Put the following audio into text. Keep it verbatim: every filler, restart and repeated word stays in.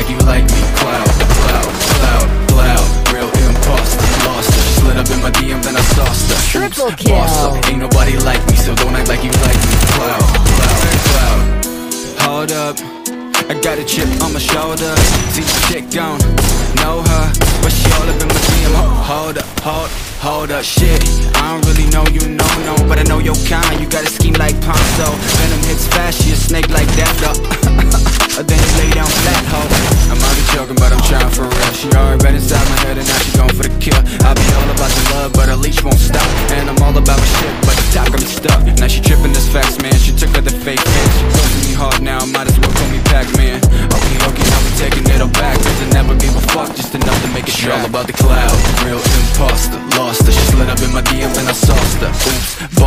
like you like me. Cloud, cloud, cloud, cloud, real imposter. Lost her, slid up in my D M, then I sauced her. Triple kill. Boss up, ain't nobody like me, so don't act like you like me. Cloud, cloud, cloud. Hold up, I got a chip on my shoulder. See the chick don't know her, but she all up in my D M. Hold up, hold, hold up, shit. I don't really know you, no, no, but I know your kind. You got a scheme like Ponzo. Venom hits fast, she a snake like that, though. Then you lay down flat, ho. I'm only joking, but I'm trying for real. She already been inside my head and now she going for the kill. I be all about the love, but her leash won't stop. And I'm all about my shit, but the top got me stuck. Now she tripping this facts, man. She took her the fake pics. She closing me hard now, might as well call me Pac-Man. Okay, okay, now we taking it all back. Doesn't never give a fuck, just enough to make it. She all about the cloud, real imposter. Lost her, she slid up in my D M and I sauced her. Oops,